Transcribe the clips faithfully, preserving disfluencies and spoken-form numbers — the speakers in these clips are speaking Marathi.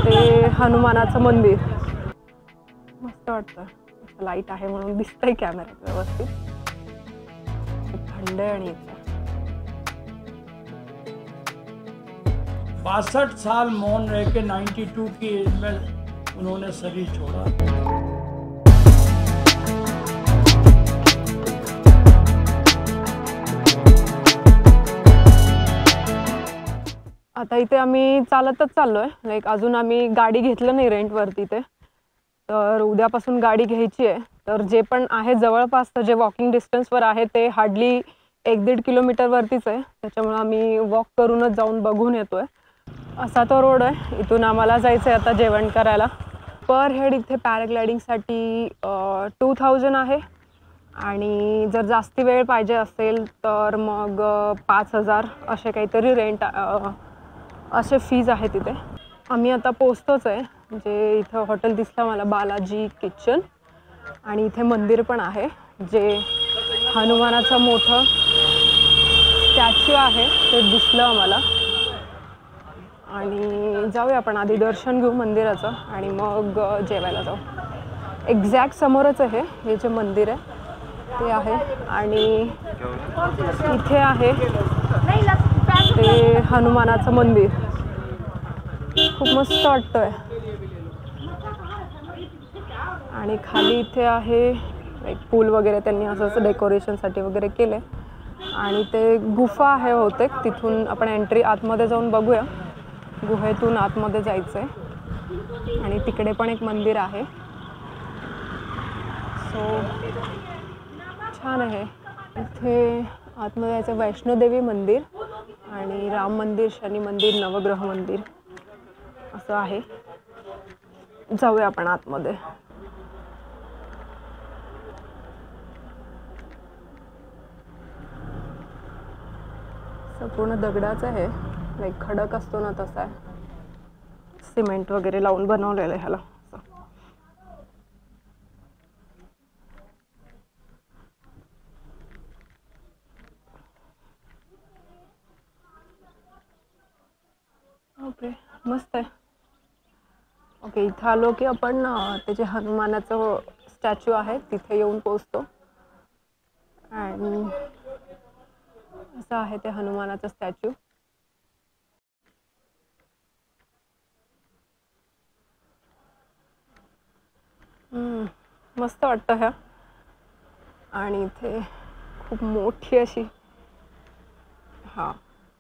ते हनुमानाचं मंदिर मस्त वाटतं. लाईट आहे म्हणून दिसतंय कॅमेऱ्यात व्यवस्थित. थंड आणि इथे बासठ साल मौन रह के बानवे की एज में उन्होंने शरीर छोड़ा। आता इथे आम्ही चालतच चाललोय. लाईक अजून आम्ही गाडी घेतलं नाही रेंटवरती ते, तर उद्यापासून गाडी घ्यायची आहे. तर जे पण आहे जवळपास जे वॉकिंग डिस्टन्सवर आहे ते हार्डली एक दीड किलोमीटरवरतीच आहे. त्याच्यामुळे आम्ही वॉक करूनच जाऊन बघून येतोय. असा तो रोड आहे. इथून आम्हाला जायचं आहे आता जेवण करायला. पर हेड इथे पॅराग्लायडिंगसाठी टू थाउजंड आहे आणि जर जास्ती वेळ पाहिजे असेल तर मग पाच हजार असे काहीतरी रेंट असे फीज आहे तिथे. आम्ही आता पोचतोच आहे. म्हणजे इथं हॉटेल दिसलं मला, बालाजी किचन, आणि इथे मंदिर पण आहे जे हनुमानाचं मोठं स्टॅच्यू आहे ते दिसलं आम्हाला. आणि जाऊया आपण आधी दर्शन घेऊ मंदिराचं आणि मग जेवायला जाऊ. एक्झॅक्ट समोरच आहे हे जे मंदिर आहे ते आहे. आणि इथे आहे ते हनुमानाचं मंदिर. खूप मस्त वाटतंय. आणि खाली इथे आहे एक पूल वगैरे त्यांनी असं डेकोरेशनसाठी वगैरे केलं. आणि ते गुफा आहे बहुतेक, तिथून आपण एंट्री आतमध्ये जाऊन बघूया. गुहेतून आतमध्ये जायचं आहे आणि तिकडे पण एक मंदिर आहे. सो छान आहे. इथे आतमध्ये जायचं. वैष्णोदेवी मंदिर आणि राम मंदिर, शनी मंदिर, नवग्रह मंदिर असं आहे. जाऊया आपण आतमध्ये. संपूर्ण दगडाचं आहे. लाईक खडक असतो ना तसा आहे. सिमेंट वगैरे लावून बनवलेलं आहे ह्याला. ओके, मस्त आहे. ओके, इथं आलो की आपण त्याचे हनुमानाचं स्टॅच्यू आहे तिथे येऊन पोचतो. आणि असं आहे ते हनुमानाचं स्टॅच्यू. मस्त वाटतं ह्या. आणि इथे खूप मोठी अशी हा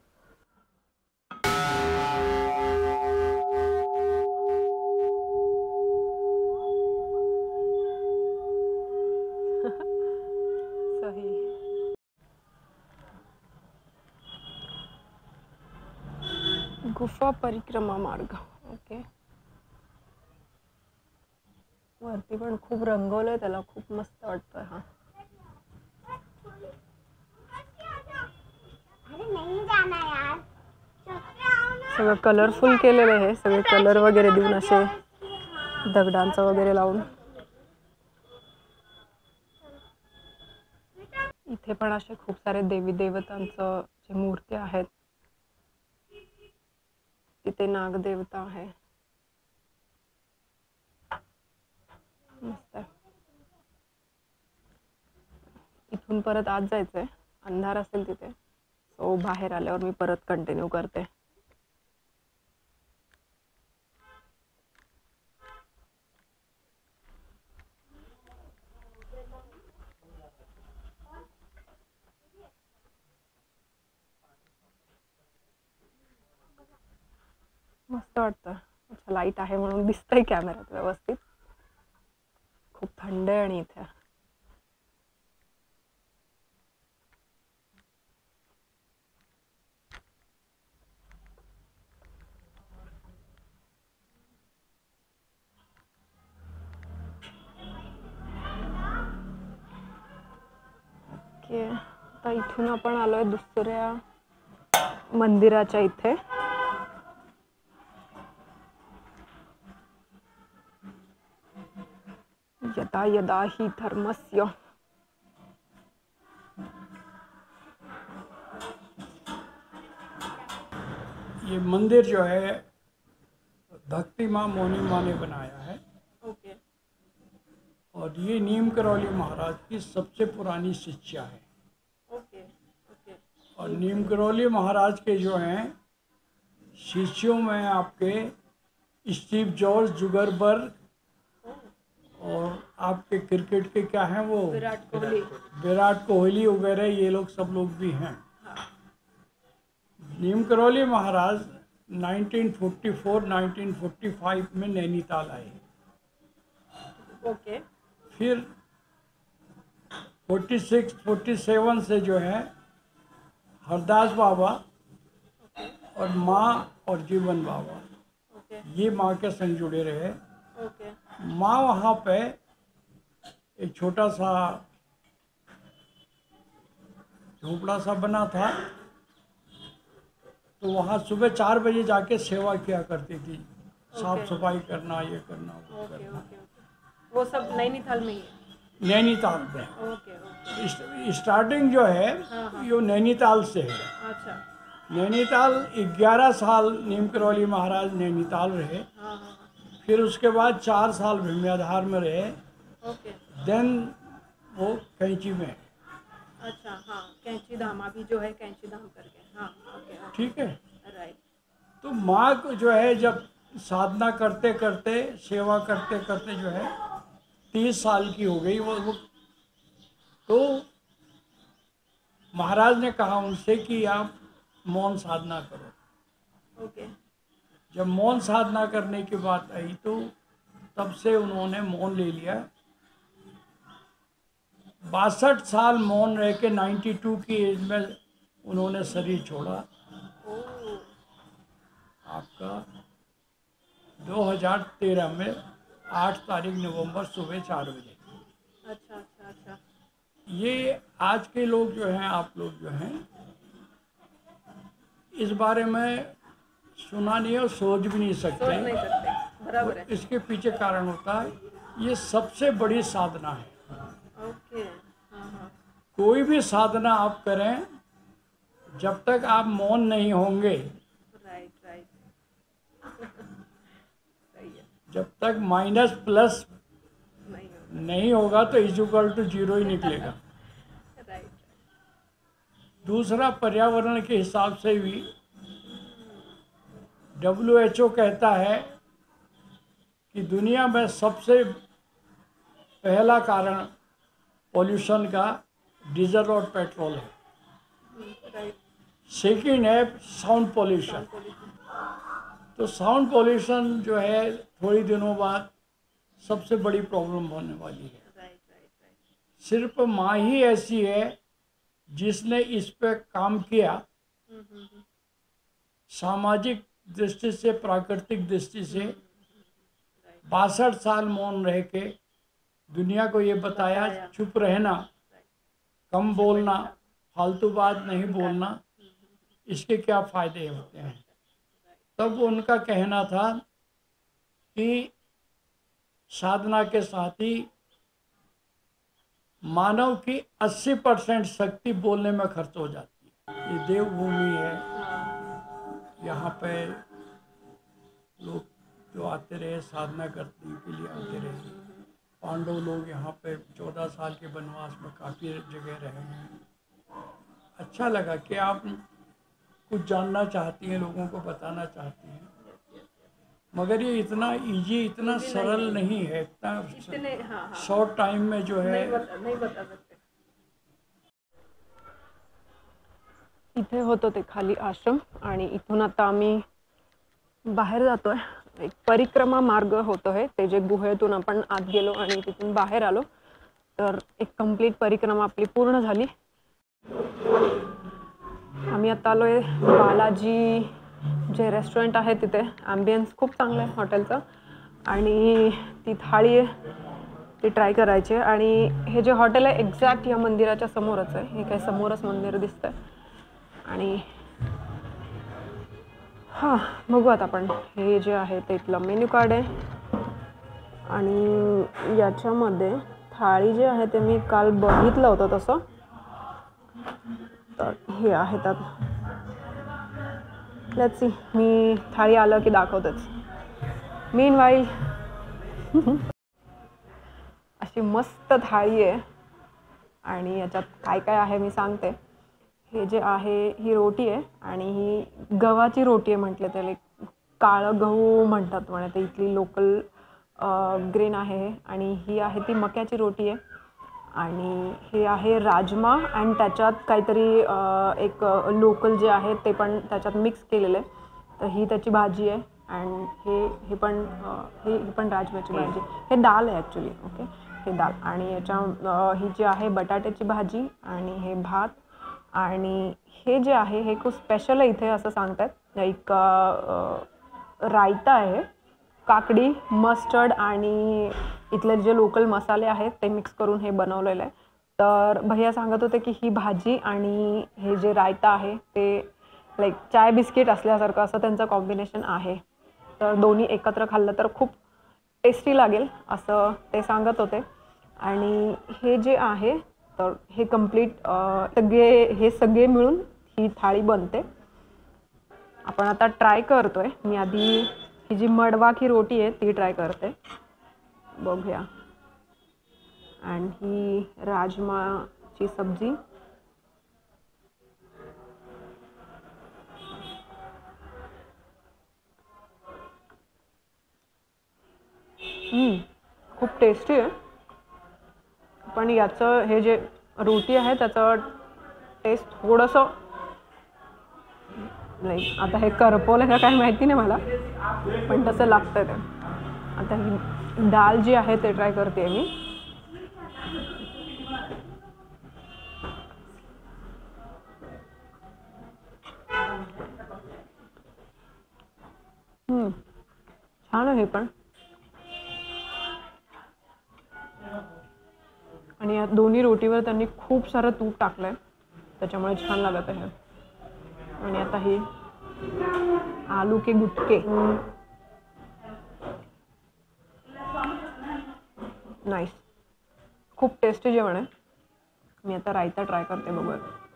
सही. गुफा परिक्रमा मार्ग. ओके, वरती पण खूप रंगवलंय त्याला. खूप मस्त वाटतंय. हा सगळं कलरफुल केलेलं आहे. सगळे कलर वगैरे देऊन असे दगडांचं वगैरे लावून. इथे पण असे खूप सारे देवी देवतांचं जे मूर्ती आहेत. तिथे नागदेवता आहे. मस्त आहे. इथून परत आत जायचंय. अंधार असेल तिथे, सो बाहेर आल्यावर मी परत कंटिन्यू करते. मस्त वाटतं. अच्छा, लाईट आहे म्हणून दिसतंय कॅमेऱ्यात व्यवस्थित. खूप थंड आहे आणि इथे ओके. आता इथून आपण आलोय दुसऱ्या मंदिराच्या इथे. यदा यदा ही धर्मस्य. ये मंदिर जो है भक्ति शक्ति माँ मोनी माँ ने बनाया है। ओके और ये नीम करौली महाराज की सबसे पुरानी शिष्या है। ओके ओके और नीम करौली महाराज के जो हैं शिष्यों में आपके स्टीव जॉर्ज, जुगरबर्ग, और आपके क्रिकेट के क्या हैं वो विराट कोहली। विराट कोहली वगैरह, ये लोग सब लोग भी हैं। Neem Karoli Maharaj nineteen forty four nineteen forty five में नैनीताल आए। ओके फिर फोर्टी सिक्स फोर्टी सेवन से जो है हरदास बाबा और माँ और जीवन बाबा, ओके ये माँ के संग जुड़े रहे। ओके माँ वहाँ पे एक छोटा सा झोपड़ा सा बना था, तो वहाँ सुबह चार बजे जाके सेवा किया करती थी, साफ सफाई करना, ये करना, वो ओके करना। ओके ओके वो सब नैनीताल में ही है। नैनीताल में ओके ओके इस- स्टार्टिंग जो है हाँ, हाँ। ये नैनीताल से है। अच्छा नैनीताल ग्यारह साल नीम करौली महाराज नैनीताल रहे। हाँ हाँ हाँ फिर उसके बाद चार साल भीमयाधार में रहे। ओके देन वो कैंची में है। अच्छा हाँ कैंची धाम अभी जो है कैंची धाम करके हाँ ओके ओके ठीक है। राइट तो माँ को जो है जब साधना करते करते सेवा करते करते जो है तीस साल की हो गई वो, वो तो महाराज ने कहा उनसे कि आप मौन साधना करो। ओके जब मौन साधना करने की बात आई तो तब से उन्होंने मौन ले लिया। बासठ साल मौन रह के बानवे की एज में उन्होंने शरीर छोड़ा। ओह आपका दो हज़ार तेरह में आठ तारीख नवंबर सुबह चार बजे। अच्छा अच्छा अच्छा ये आज के लोग जो हैं, आप लोग जो हैं, इस बारे में सुना नहीं और सोच भी नहीं सोच सकते। नहीं सकते बराबर है। इसके पीछे कारण होता है ये सबसे बड़ी साधना है। ओके हाँ हाँ कोई भी साधना आप करें, जब तक आप मौन नहीं होंगे, राइट राइट सही है जब तक माइनस प्लस नहीं हो नहीं होगा तो इक्वल टू जीरो ही निकलेगा। राइट दूसरा, पर्यावरण के हिसाब से भी डब्ल्यू एच ओ कहता है कि दुनिया में सबसे पहला कारण पॉल्यूशन का डीजल और पेट्रोल है। राइट सेकंड है साउंड पॉल्यूशन। तो साउंड पॉल्यूशन जो है थोड़ी दिनों बाद सबसे बड़ी प्रॉब्लम होने वाली है। राइट राइट राइट सिर्फ माँ ही ऐसी है जिसने इस पे काम किया, सामाजिक दृष्टि से, प्राकृतिक दृष्टि से। बासठ साल मौन रह के दुनिया को ये बताया चुप रहना, कम बोलना, फालतू बात नहीं बोलना, इसके क्या फायदे होते हैं। तब उनका कहना था कि साधना के साथ ही मानव की अस्सी परसेंट शक्ति बोलने में खर्च हो जाती है। ये देवभूमि है, यहाँ पे लोग जो आते रहे साधना करने के लिए आते रहे। पांडव लोग यहाँ पे चौदह साल के वनवास में काफ़ी जगह रहे हैं। अच्छा लगा कि आप कुछ जानना चाहती हैं, लोगों को बताना चाहती हैं, मगर ये इतना इजी, इतना सरल नहीं है। इतना इतने हाँ हाँ शॉर्ट टाइम में जो है नहीं बता नहीं बता सकते। इथे होतो ते खाली आश्रम आणि इथून आता आम्ही बाहेर जातोय। एक परिक्रमा मार्ग होतो आहे, ते जे गुहेतून आपण आत गेलो आणि तिथून बाहेर आलो तर एक कंप्लीट परिक्रमा आपली पूर्ण झाली। आम्ही आता आलोय बालाजी जे रेस्टॉरंट आहे तिथे। ॲम्बियन्स खूप चांगलं आहे हॉटेलचं आणि ती थाळी आहे ती ट्राय करायची आहे। आणि हे जे हॉटेल आहे एक्झॅक्ट या मंदिराच्या समोरच आहे। हे काही समोरच मंदिर दिसतंय आणि हां बघू आता आपण हे जे आहे ते इथलं मेन्यू कार्ड आहे आणि याच्यामध्ये थाळी जे आहे ते मी काल बघितलं होतं तसं, तर हे आहे त्यात। लेट्स सी, मी थाळी आलं की दाखवतेच। मीनवाईल अशी मस्त थाळी आहे आणि याच्यात काय काय आहे मी सांगते. हे जे आहे ही रोटी आहे आणि ही गव्हाची रोटी आहे म्हटलं त्याला, काळं गहू म्हणतात म्हणे ते, इथली लोकल ग्रेन आहे. आणि ही आहे ती मक्याची रोटी आहे आणि हे आहे राजमा आणि त्याच्यात काहीतरी एक लोकल जे आहे ते पण त्याच्यात मिक्स केलेलं आहे. तर ही त्याची भाजी आहे अँड हे हे पण हे ही पण राजमाची भाजी. हे दाल आहे ॲक्च्युली. ओके, हे दाल. आणि याच्या ही जी आहे बटाट्याची भाजी आणि हे भात. आणि हे जे आहे हे खूप स्पेशल आहे इथे असं सांगतात. एक रायता आहे, काकडी, मस्टर्ड आणि इथले जे लोकल मसाले आहेत ते मिक्स करून हे बनवलेलं आहे. तर भैया सांगत होते की ही भाजी आणि हे जे रायता आहे ते लाईक चाय बिस्किट असल्यासारखं असं त्यांचं कॉम्बिनेशन आहे. तर दोन्ही एकत्र खाल्लं तर खूप टेस्टी लागेल असं ते सांगत होते. आणि हे जे आहे तर हे कम्प्लीट सगळे हे सगळे मिळून ही थाळी बनते. आपण आता ट्राय करतोय. मी आधी ही जी मडवा की रोटी आहे ती ट्राय करते, बघूया. आणि ही राजमाची सब्जी. खूप टेस्टी आहे, पण याचं हे जे रोटी आहे त्याचं टेस्ट थोडंसं नाही, आता हे करपवलं का काय माहिती नाही मला, पण तसं लागतं ते. आता ही डाळ जी आहे ते ट्राय करते मी. छान आहे पण. आणि या दोन्ही रोटीवर त्यांनी खूप सारं तूप टाकलं आहे त्याच्यामुळे छान लागत आहे. आणि आता हे आलू के गुटके, नाईस, खूप टेस्टी जेवण आहे. मी आता रायता ट्राय करते, बघूया.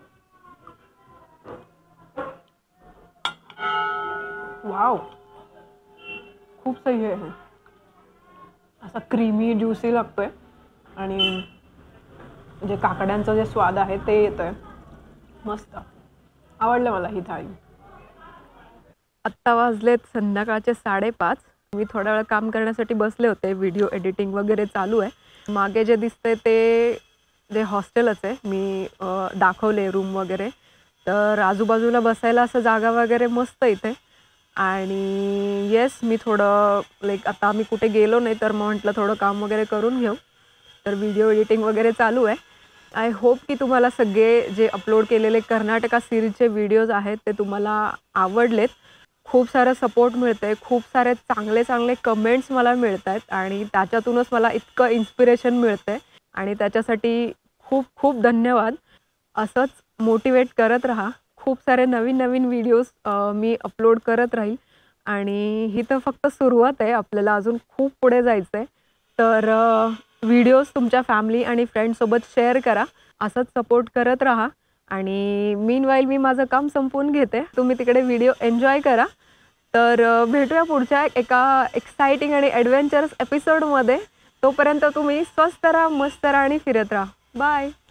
वाव, खूप सही आहे. असा क्रीमी ज्युसी लागतोय आणि जे काकड्यांचं जे स्वाद आहे ते येतोय. मस्त आवडलं मला ही थाळी. आत्ता वाजलेत संध्याकाळचे साडेपाच. मी थोडा वेळ काम करण्यासाठी बसले होते, व्हिडिओ एडिटिंग वगैरे चालू आहे. मागे जे दिसते ते जे हॉस्टेलच आहे, मी दाखवले रूम वगैरे. तर आजूबाजूला बसायला असं जागा वगैरे मस्त इथे. आणि येस, मी थोडं लाईक आता मी कुठे गेलो नाही तर मग म्हटलं थोडं काम वगैरे करून घेऊ. तर व्हिडिओ एडिटिंग वगैरे चालू आहे. आय होप की तुम्हाला सगळे जे अपलोड केलेले कर्नाटका सिरीजचे व्हिडिओज आहेत ते तुम्हाला आवडलेत. खूप सारं सपोर्ट मिळतं आहे, खूप सारे चांगले चांगले कमेंट्स मला मिळत आहेत आणि त्याच्यातूनच मला इतकं इन्स्पिरेशन मिळतं आहे आणि त्याच्यासाठी खूप खूप धन्यवाद. असंच मोटिवेट करत राहा. खूप सारे नवीन नवीन व्हिडिओज मी अपलोड करत राहील आणि ही तर फक्त सुरुवात आहे, आपल्याला अजून खूप पुढे जायचं आहे. तर व्हिडिओज तुमच्या फॅमिली आणि फ्रेंड्ससोबत शेअर करा. असंच सपोर्ट करत राहा. आणि मीनवाईल मी माझं काम संपवून घेते, तुम्ही तिकडे व्हिडिओ एन्जॉय करा. तर भेटूया पुढच्या एका एक्साइटिंग आणि ॲडव्हेंचरस एपिसोडमध्ये. तोपर्यंत तुम्ही स्वस्त राहा, मस्त राहा आणि फिरत राहा. बाय.